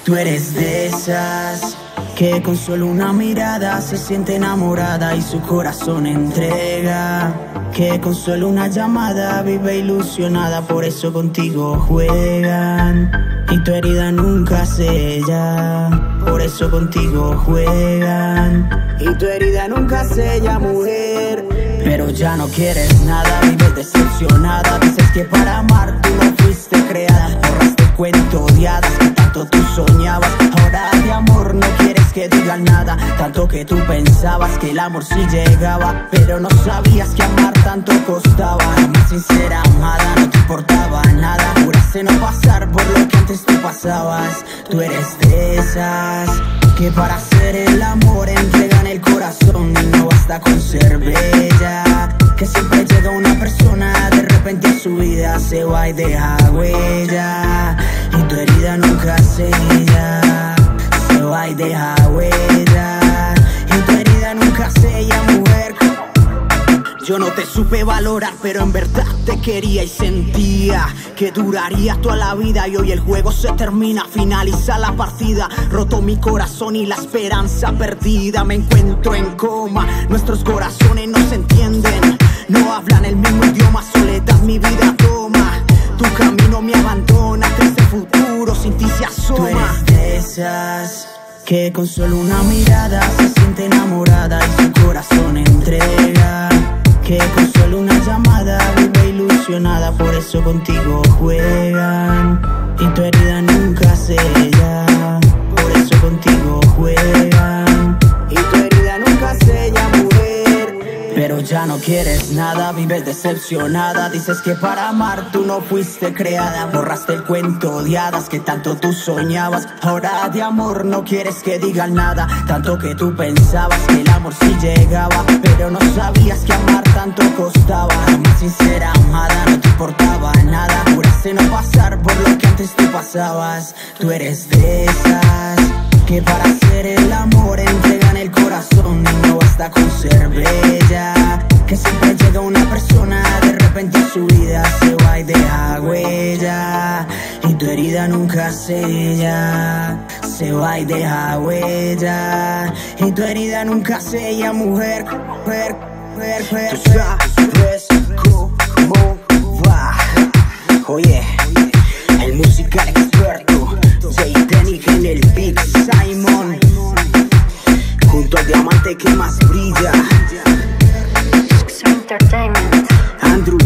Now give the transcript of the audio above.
Tú eres de esas que con solo una mirada se siente enamorada y su corazón entrega, que con solo una llamada vive ilusionada, por eso contigo juegan y tu herida nunca sella, por eso contigo juegan y tu herida nunca sella, mujer. Pero ya no quieres nada, vives decepcionada, dices que para amar tú no fuiste creada, borraste el cuento de hadas que tanto tú soñabas, ahora de amor no quieres que digan nada, tanto que tú pensabas que el amor sí llegaba, pero no sabías que amar tanto costaba. Más sincera amada, no te importaba nada, juraste no pasar por lo que antes tú pasabas. Tú eres de esas que para hacer el amor entregan el corazón y no basta con ser bella, que siempre llega una persona de repente a su vida, se va y deja huella y tu herida nunca sella, se va y deja huella y tu herida nunca sella, mujer. Yo no te supe valorar, pero en verdad te quería y sentía que duraría toda la vida. Y hoy el juego se termina, finaliza la partida. Roto mi corazón y la esperanza perdida. Me encuentro en coma, nuestros corazones no se entienden, no hablan el mismo idioma, soledad mi vida toma. Tu camino me abandona, triste futuro sin ti se asoma. Tú eres de esas que con solo una mirada se siente enamorada y su corazón entrega, que con solo una llamada vive ilusionada, por eso contigo juegan y tu herida nunca sella, por eso contigo juegan y tu herida nunca sella, mujer. Pero ya no quieres nada, vives decepcionada, dices que para amar tú no fuiste creada, borraste el cuento de hadas que tanto tú soñabas, ahora de amor no quieres que digan nada, tanto que tú pensabas que el amor sí llegaba, pero no sabías que amar tanto costaba. Más sincera amada, no te importaba nada, juraste no pasar por lo que antes tú pasabas. Tú eres de esas que para hacer el amor entregan el corazón y no basta con ser bella, que siempre llega una persona de repente a su vida, se va y deja huella y tu herida nunca sella, se va y deja huella y tu herida nunca sella, mujer, mujer, mujer, mujer. Tú sabes cómo va. Oye, el musical experto J-Denny en el beat, Simon junto al diamante que más brilla, Entertainment. Andrew